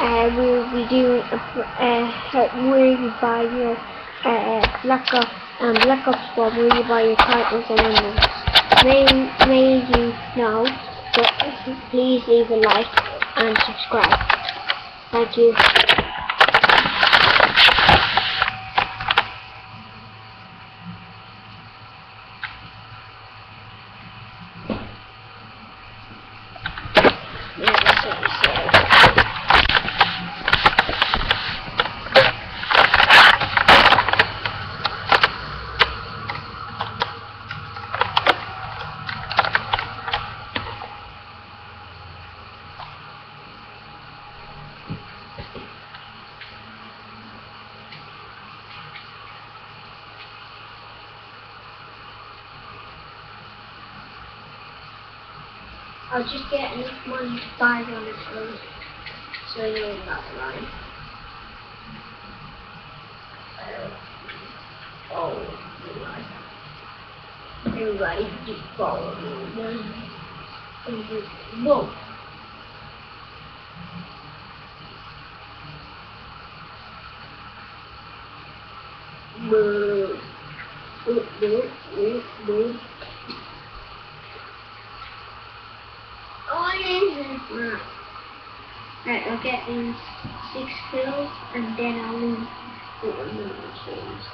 we will be doing where you buy your Black Ops 1, where you buy your titles and enbels. May you know, but please leave a like and subscribe. Thank you. I'll just get enough money to buy one of those, so you know that, right? Oh, everybody just follow me. Whoa! Boo! Boo! Boo! Boo! Boo! Right, I'll get in 6 kills and then I'll leave with a million kills.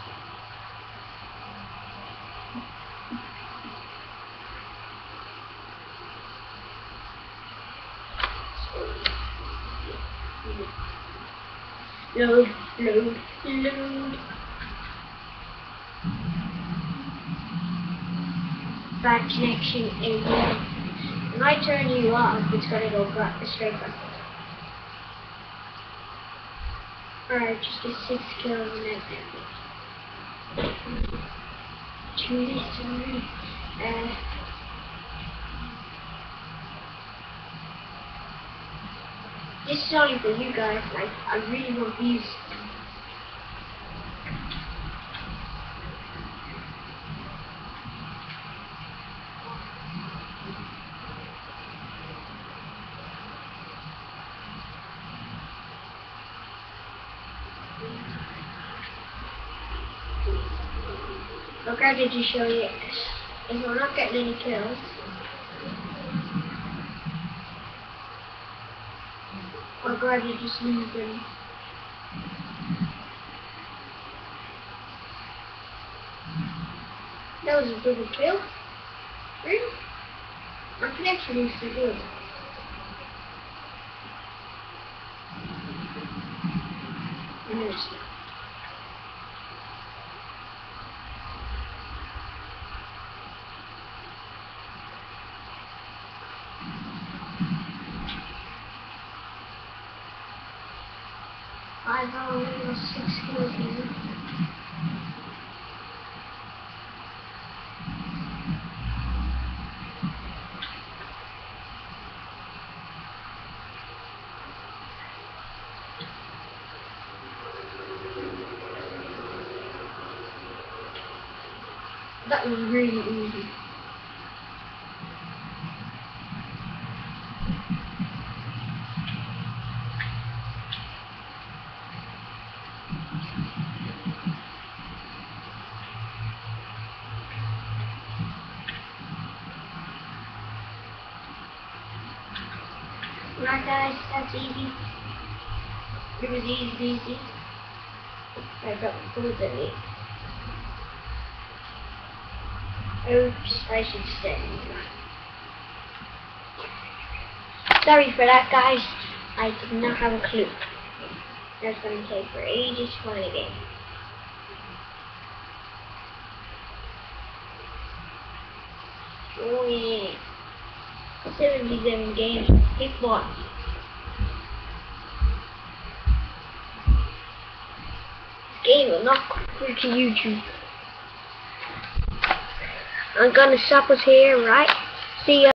Load, load, load. Bad connection again. When I turn you off, it's gonna go straight back. Alright, just get 6 kills and then this is only for you guys. Like, I really want these. Okay, I did just show you this. If we're not getting any kills, I'll grab you just leave them. That was a double kill. Really? My connection is so good. I've only got 6 kills here. That was really easy. Alright guys, that's easy. It was easy. I got food in it. Oops, I should stay. Sorry for that, guys. I did not have a clue. That's going to take for ages to find a game. Oh yeah. 77 games. Pick one. This game will not go to YouTube. I'm gonna stop us here, right? See ya.